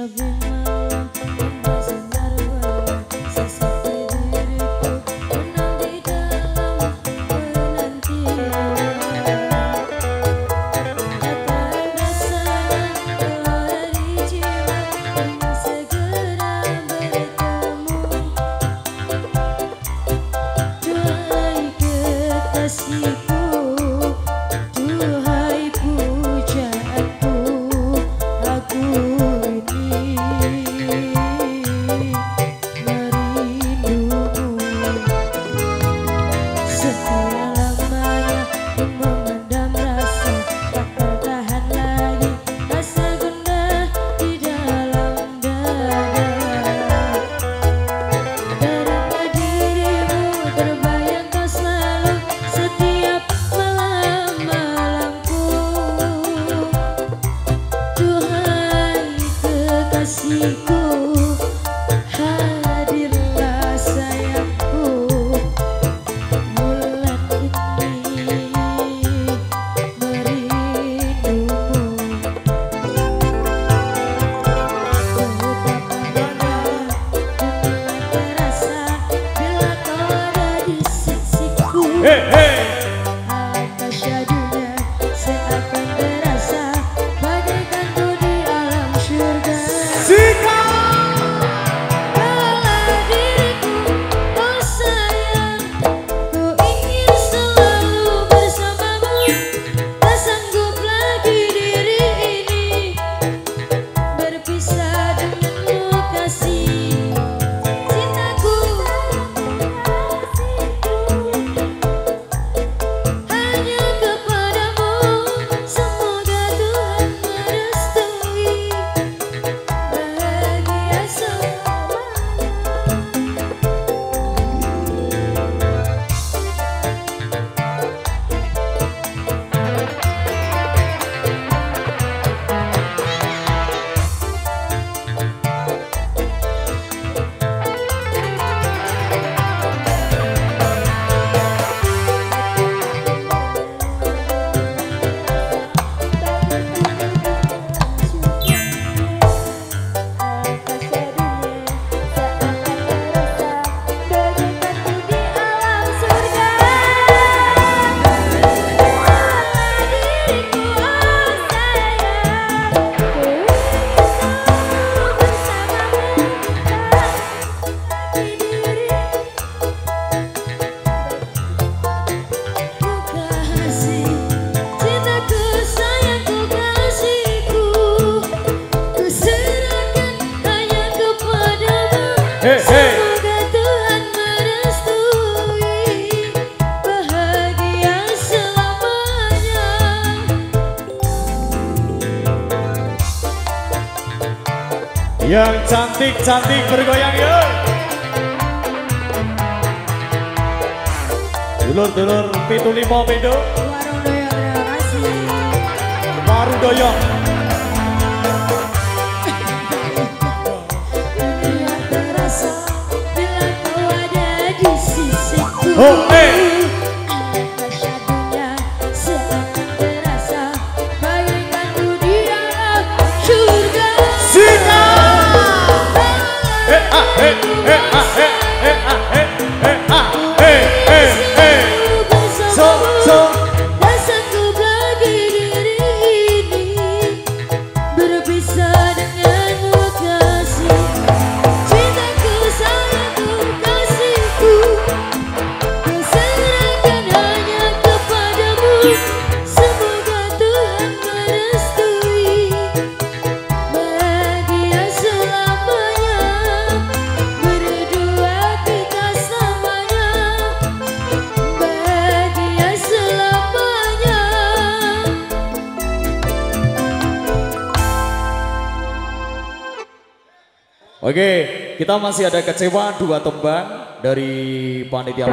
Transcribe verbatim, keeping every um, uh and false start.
Semoga Tuhan merestui bahagia selamanya. Yang cantik-cantik bergoyang yuk. Dulur-dulur pitu limo pitu. Warung doyong, terima kasih. Warung doyong. Oh, hey. Dahsyatnya seakan terasa bagaikan ku di dalam surga. Sika. Eh ah eh eh ah eh eh ah eh eh ah eh eh eh. So so. Tak sanggup lagi diri ini berpisah denganmu kasih. Cintaku sayangku kasihku. Semoga Tuhan merestui bahagia selamanya, berdua kita selamanya, bahagia selamanya. Oke, kita masih ada kecewa dua tembang dari panitia.